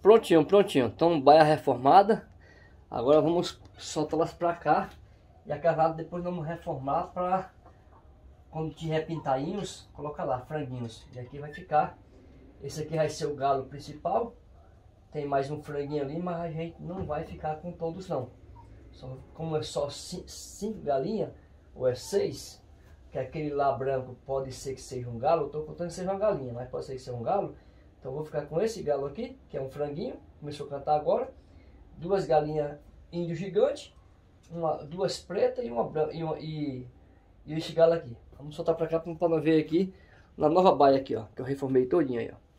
Prontinho, prontinho. Então, baia reformada. Agora vamos soltá-las pra cá. E a casada depois vamos reformar pra quando tiver pintainhos, colocar lá, franguinhos. E aqui vai ficar. Esse aqui vai ser o galo principal. Tem mais um franguinho ali, mas a gente não vai ficar com todos não. Como é só 5 galinhas, ou é 6, que aquele lá branco pode ser que seja um galo. Eu estou contando que seja uma galinha, mas pode ser que seja um galo. Então eu vou ficar com esse galo aqui, que é um franguinho. Começou a cantar agora. 2 galinhas índio gigante. 2 pretas e uma branca. E esse galo aqui. Vamos soltar para cá para não ver aqui na nova baia aqui, ó. Que eu reformei todinha aí, ó.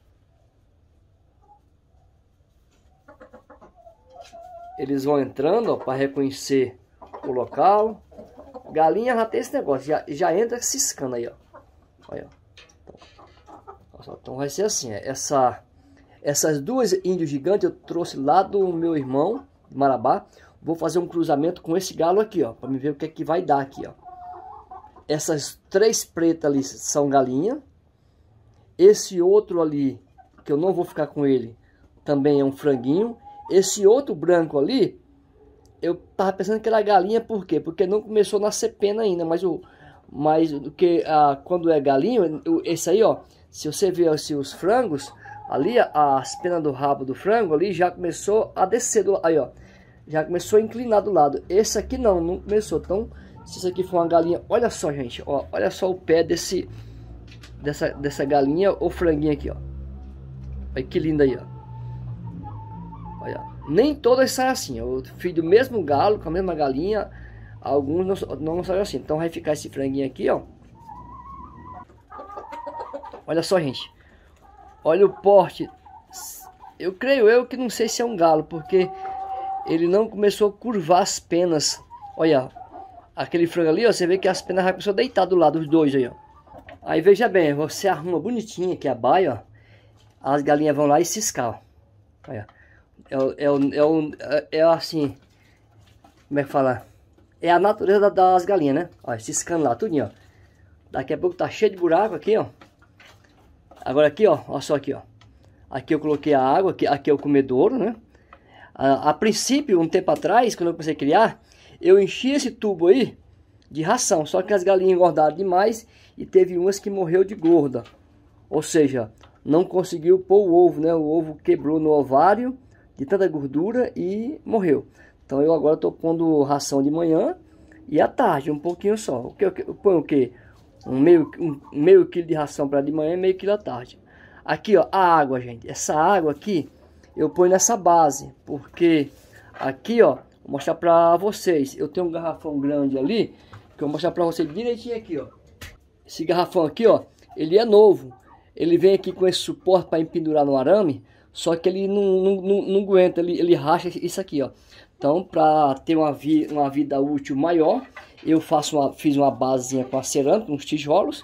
Eles vão entrando para reconhecer o local. Galinha já tem esse negócio, já entra ciscando aí, ó. Olha, então vai ser assim, essas 2 índios gigantes eu trouxe lá do meu irmão de Marabá. Vou fazer um cruzamento com esse galo aqui, ó, para me ver o que é que vai dar aqui, ó. Essas 3 pretas ali são galinha. Esse outro ali, que eu não vou ficar com ele, também é um franguinho. Esse outro branco ali, eu tava pensando que era galinha, por quê? Porque não começou a nascer pena ainda, mas quando é galinho, esse aí, ó, se você ver assim, os frangos, ali as penas do rabo do frango ali já começou a descer, aí ó, já começou a inclinar do lado. Esse aqui não começou, então se isso aqui for uma galinha, olha só gente, ó, olha só o pé dessa galinha ou franguinho aqui, ó, olha que lindo aí, ó. Olha, nem todas saem assim. Eu fiz do mesmo galo, com a mesma galinha. Alguns não saem assim. Então vai ficar esse franguinho aqui, ó. Olha só, gente. Olha o porte. Eu creio que não sei se é um galo, porque ele não começou a curvar as penas. Olha, aquele frango ali, ó. Você vê que as penas já começou a deitar do lado, os dois aí, ó. Aí veja bem, você arruma bonitinho aqui a baia, ó. As galinhas vão lá e ciscar, ó. Olha. É assim, como é que fala? É a natureza das galinhas, né? Olha, ciscando lá, tudinho, ó. Daqui a pouco tá cheio de buraco aqui, ó. Agora aqui, ó, olha só aqui, ó. Aqui eu coloquei a água, aqui é o comedouro, né? A princípio, um tempo atrás, quando eu comecei a criar, eu enchi esse tubo aí de ração. Só que as galinhas engordaram demais e teve umas que morreu de gorda. Ou seja, não conseguiu pôr o ovo, né? O ovo quebrou no ovário de tanta gordura e morreu. Então eu agora estou pondo ração de manhã e à tarde, um pouquinho só. Eu ponho o que? Um meio quilo de ração para de manhã e meio quilo à tarde. Aqui, ó, a água, gente. Essa água aqui eu ponho nessa base, porque aqui, ó, vou mostrar para vocês. Eu tenho um garrafão grande ali, que eu vou mostrar para vocês direitinho aqui, ó. Esse garrafão aqui, ó, ele é novo. Ele vem aqui com esse suporte para empendurar no arame. Só que ele não aguenta, ele racha isso aqui, ó. Então, para ter uma vida útil maior, eu fiz uma basezinha com a cerâmica, uns tijolos.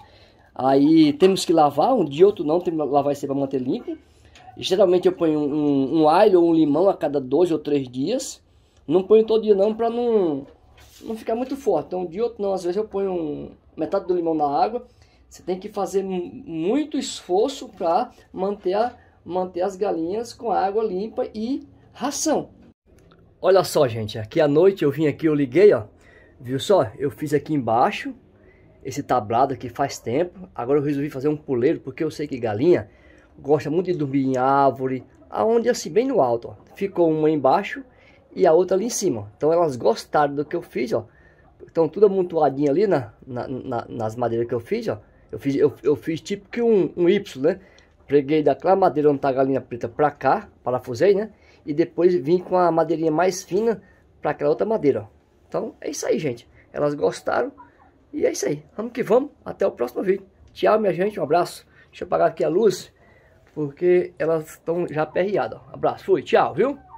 Aí temos que lavar, um dia outro não, temos que lavar isso para manter limpo. E, geralmente eu ponho um alho ou um limão a cada 2 ou 3 dias. Não ponho todo dia não, para não ficar muito forte. Então, um dia outro não, às vezes eu ponho metade do limão na água. Você tem que fazer muito esforço para manter as galinhas com água limpa e ração. Olha só, gente, aqui à noite eu vim aqui, eu liguei, ó. Viu só? Eu fiz aqui embaixo esse tablado aqui faz tempo. Agora eu resolvi fazer um puleiro, porque eu sei que galinha gosta muito de dormir em árvore, aonde assim, bem no alto, ó. Ficou uma embaixo e a outra ali em cima. Então elas gostaram do que eu fiz, ó. Estão tudo amontoadinho ali nas madeiras que eu fiz, ó. Eu fiz tipo que um Y, né? Preguei daquela madeira onde tá a galinha preta pra cá, parafusei, né? E depois vim com a madeirinha mais fina pra aquela outra madeira, ó. Então é isso aí, gente. Elas gostaram e é isso aí. Vamos que vamos. Até o próximo vídeo. Tchau, minha gente. Um abraço. Deixa eu apagar aqui a luz, porque elas estão já aperreadas. Abraço. Fui. Tchau, viu?